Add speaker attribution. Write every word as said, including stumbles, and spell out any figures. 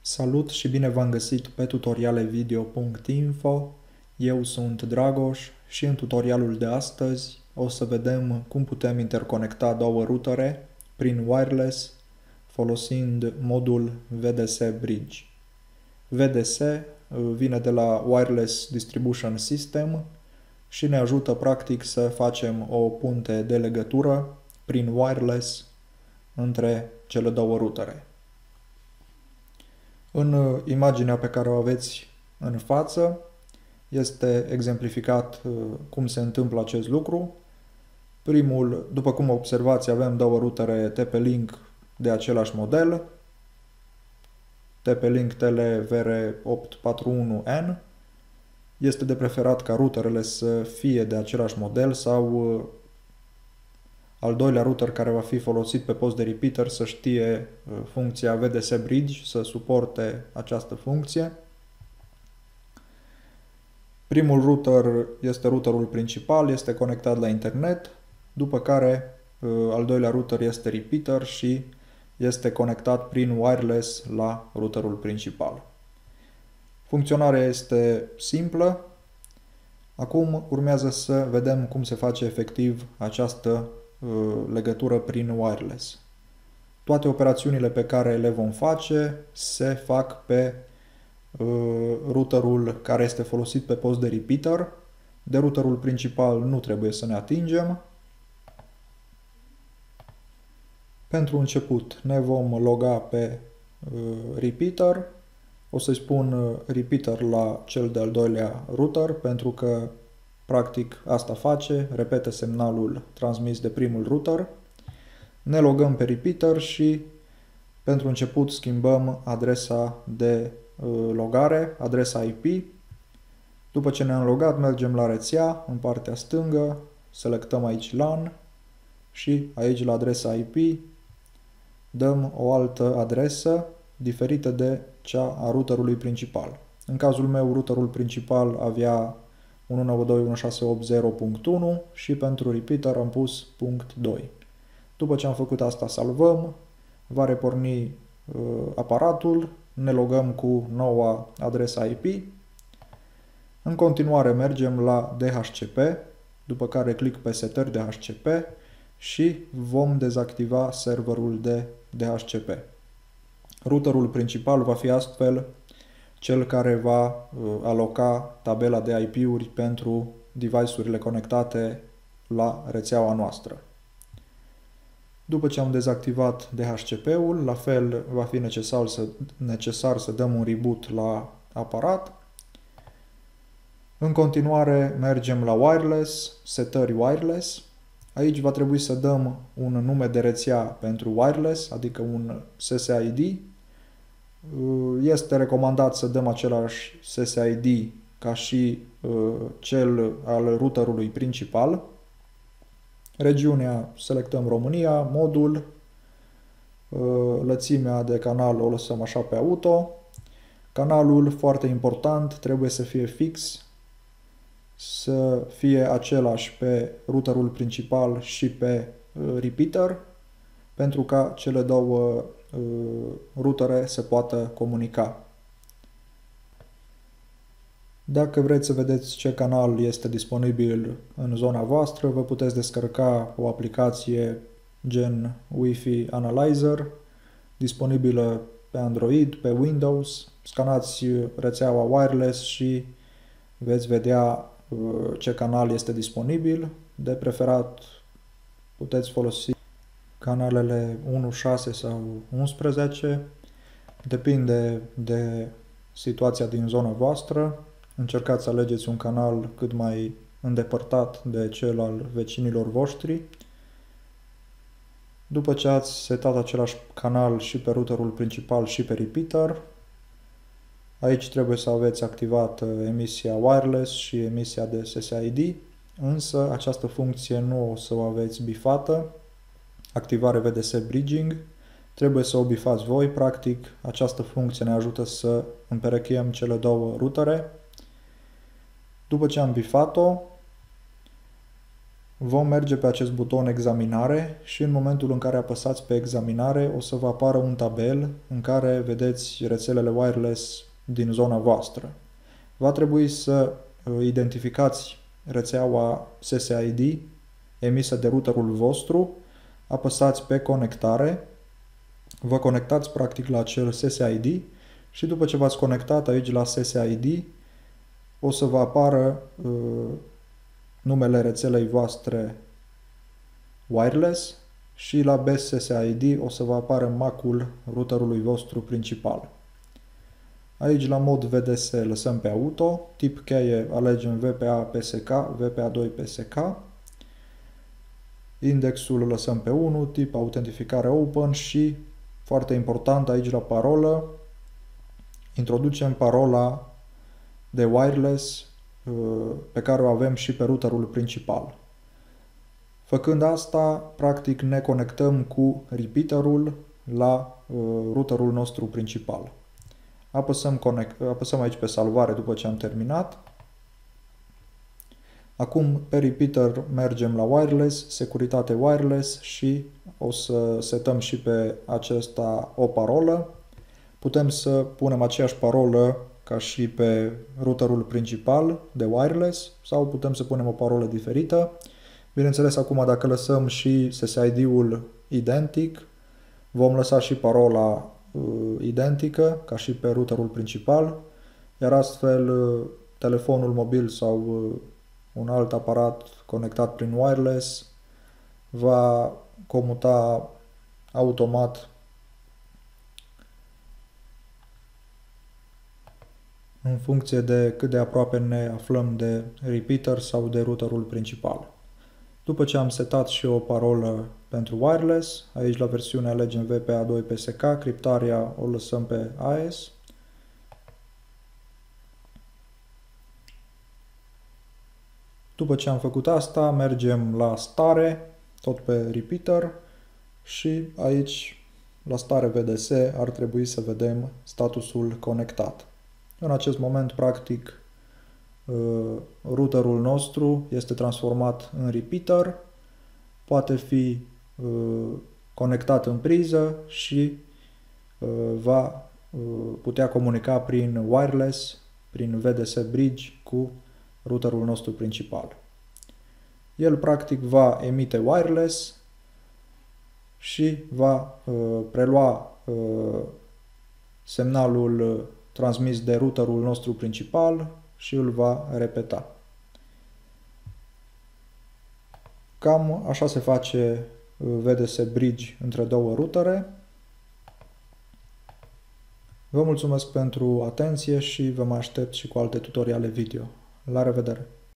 Speaker 1: Salut și bine v-am găsit pe tutorialevideo punct info. Eu sunt Dragoș și în tutorialul de astăzi o să vedem cum putem interconecta două rutere prin wireless folosind modul V D S Bridge. V D S vine de la Wireless Distribution System și ne ajută practic să facem o punte de legătură prin wireless între cele două rutere. În imaginea pe care o aveți în față este exemplificat cum se întâmplă acest lucru. Primul, după cum observați, avem două rutere T P-Link de același model, T P-Link T L V R opt patru unu N. Este de preferat ca ruterele să fie de același model sau al doilea router care va fi folosit pe post de repeater să știe funcția V D S Bridge, să suporte această funcție. Primul router este routerul principal, este conectat la internet, după care al doilea router este repeater și este conectat prin wireless la routerul principal. Funcționarea este simplă. Acum urmează să vedem cum se face efectiv această legătură prin wireless. Toate operațiunile pe care le vom face se fac pe uh, routerul care este folosit pe post de repeater. De routerul principal nu trebuie să ne atingem. Pentru început ne vom loga pe uh, repeater. O să-i spun uh, repeater la cel de-al doilea router pentru că practic asta face, repetă semnalul transmis de primul router. Ne logăm pe repeater și pentru început schimbăm adresa de uh, logare, adresa I P. După ce ne-am logat, mergem la rețea, în partea stângă, selectăm aici LAN și aici la adresa I P dăm o altă adresă diferită de cea a routerului principal. În cazul meu, routerul principal avea unu nouă doi unu șase opt zero punct unu și pentru repeater am pus punct doi. După ce am făcut asta, salvăm, va reporni uh, aparatul, ne logăm cu noua adresă I P. În continuare mergem la D H C P, după care click pe setări D H C P și vom dezactiva serverul de D H C P. Routerul principal va fi astfel cel care va uh, aloca tabela de I P-uri pentru device-urile conectate la rețeaua noastră. După ce am dezactivat D H C P-ul, la fel va fi necesar să, necesar să dăm un reboot la aparat. În continuare mergem la wireless, setări wireless. Aici va trebui să dăm un nume de rețea pentru wireless, adică un S S I D. Este recomandat să dăm același S S I D ca și uh, cel al routerului principal. Regiunea selectăm România, modul, uh, lățimea de canal o lăsăm așa pe auto. Canalul, foarte important, trebuie să fie fix, să fie același pe routerul principal și pe uh, repeater, pentru ca cele două rutere se poată comunica. Dacă vreți să vedeți ce canal este disponibil în zona voastră, vă puteți descărca o aplicație gen Wi-Fi Analyzer, disponibilă pe Android, pe Windows. Scanați rețeaua wireless și veți vedea ce canal este disponibil. De preferat puteți folosi canalele unu, șase sau unsprezece, depinde de situația din zona voastră. Încercați să alegeți un canal cât mai îndepărtat de cel al vecinilor voștri. După ce ați setat același canal și pe routerul principal și pe repeater, aici trebuie să aveți activată emisia wireless și emisia de S S I D, însă această funcție nu o să o aveți bifată. Activare V D S Bridging, trebuie să o bifați voi, practic această funcție ne ajută să împerechiem cele două rutere. După ce am bifat-o, vom merge pe acest buton examinare și în momentul în care apăsați pe examinare o să vă apară un tabel în care vedeți rețelele wireless din zona voastră. Va trebui să identificați rețeaua S S I D emisă de routerul vostru, apăsați pe conectare, vă conectați practic la acel S S I D și după ce v-ați conectat aici la S S I D o să vă apară uh, numele rețelei voastre wireless și la Best S S I D o să vă apară M A C-ul routerului vostru principal. Aici la mod V D S lăsăm pe auto, tip cheie alegem V P A P S K, V P A doi P S K, indexul lăsăm pe unu, tip autentificare open și, foarte important aici la parolă, introducem parola de wireless pe care o avem și pe routerul principal. Făcând asta, practic ne conectăm cu repeaterul la routerul nostru principal. Apăsăm, conect, apăsăm aici pe salvare după ce am terminat. Acum pe repeater mergem la wireless, securitate wireless și o să setăm și pe acesta o parolă. Putem să punem aceeași parolă ca și pe routerul principal de wireless sau putem să punem o parolă diferită. Bineînțeles, acum dacă lăsăm și S S I D-ul identic, vom lăsa și parola uh, identică ca și pe routerul principal, iar astfel uh, telefonul mobil sau uh, un alt aparat conectat prin wireless va comuta automat în funcție de cât de aproape ne aflăm de repeater sau de routerul principal. După ce am setat și o parolă pentru wireless, aici la versiune alegem V P A doi P S K, criptarea o lăsăm pe A E S. După ce am făcut asta, mergem la stare, tot pe repeater și aici la stare V D S ar trebui să vedem statusul conectat. În acest moment, practic, routerul nostru este transformat în repeater, poate fi conectat în priză și va putea comunica prin wireless, prin V D S bridge cu routerul nostru principal. El practic va emite wireless și va prelua semnalul transmis de routerul nostru principal și îl va repeta. Cam așa se face V D S bridge între două routere. Vă mulțumesc pentru atenție și vă mai aștept și cu alte tutoriale video. La revedere!